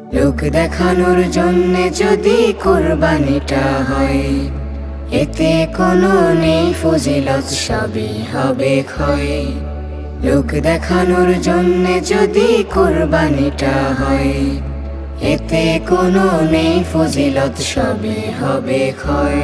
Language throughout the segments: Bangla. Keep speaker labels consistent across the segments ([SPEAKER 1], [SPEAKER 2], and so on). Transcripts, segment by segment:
[SPEAKER 1] লোক দেখানোর জন্যে যদি কুরবানিটা হয়, এতে কোনো নেই ফজিলত, সবই হবে ক্ষয়। লোক দেখানোর জন্যে যদি কুরবানিটা হয়, এতে কোনো নেই ফজিলত, সবই হবে ক্ষয়।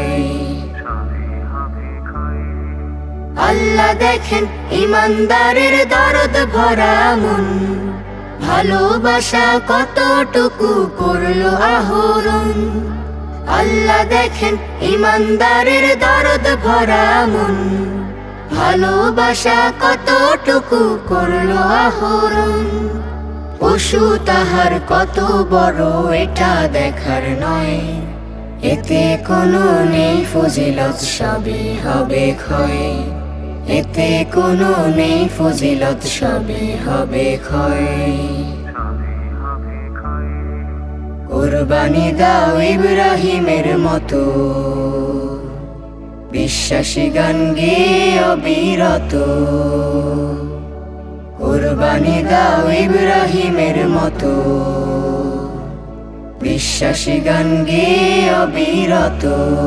[SPEAKER 1] আল্লাহ দেখেন ইমানদারের দরদ ভরা মন, ভালোবাসা কতটুকু করলো আহরণ। আল্লাহ দেখেন ইমানদারের দরদ ভরা মন, ভালোবাসা কতটুকু করলো আহরণ। পশু তাহার কত বড় এটা দেখার নয়, এতে কোনো নেই ফজিলত, সবই হবে ক্ষয়। এতে কোনো নেই ফজিলত, সবই হবে ক্ষয়। কুরবানি দাও ইব্রাহিমের মতো, বিশ্বাসী গান গেয়ে অবিরত। কুরবানি দাও ইব্রাহিমের মতো, বিশ্বাসী গান গেয়ে অবিরত।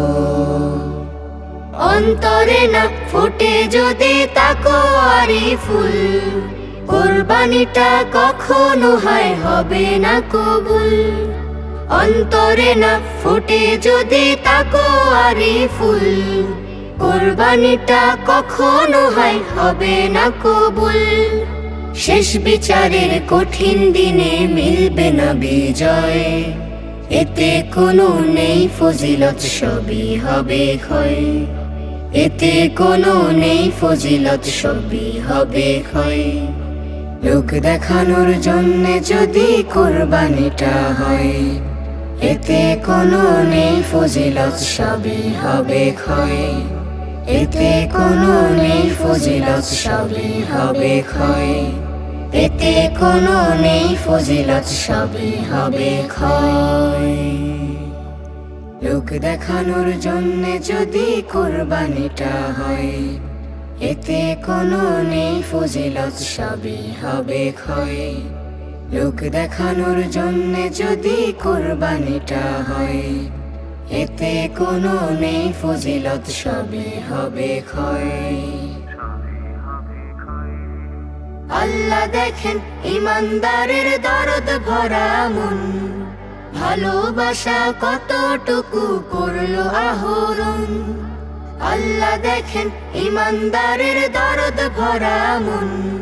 [SPEAKER 1] অন্তরে না ফুটে যদি তাকওয়ারি ফুল, কুরবানিটা কখনো হবে না কবুল। অন্তরে না ফুটে যদি তাকওয়ারি ফুল, কুরবানিটা কখনো হবে না কবুল। শেষ বিচারের কঠিন দিনে মিলবে না বিজয়, এতে কোনো নেই ফজিলত, সবই হবে ক্ষয়। এতে কোনো নেই ফজিলত, সবই হবে ক্ষয়। লোক দেখানোর জন্যে যদি কুরবানিটা হয়, এতে কোনো নেই ফজিলত, সবই হবে ক্ষয়। এতে কোনো নেই ফজিলত, সবই হবে ক্ষয়। এতে কোনো নেই ফজিলত, সবই হবে ক্ষয়। লোক দেখানোর জন্যে যদি কুরবানিটা হয়, এতে কোনো নেই ফজিলত, সবই হবে ক্ষয়। লোক দেখানোর জন্যে যদি কুরবানিটা হয়, এতে কোনো নেই ফজিলত, সবই হবে ক্ষয়। আল্লাহ দেখেন ইমানদারের দরদ ভরা মন, ভালোবাসা কতটুকু করলো আহরণ। আল্লাহ দেখেন ইমানদারের দরদ ভরা মন,